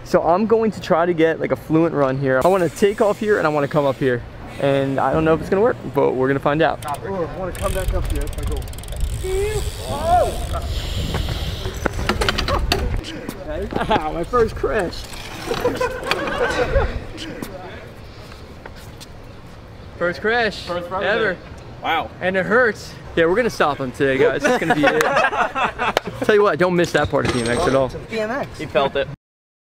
So I'm going to try to get like a fluent run here. I want to take off here and I want to come up here. And I don't know if it's gonna work, but we're gonna find out. Oh, I want to come back up here. That's my goal. Ow, my first crash. First crash ever. Wow. And it hurts. Yeah, we're gonna stop him today, guys. That's gonna be it. Tell you what, don't miss that part of BMX at all. BMX. He felt it.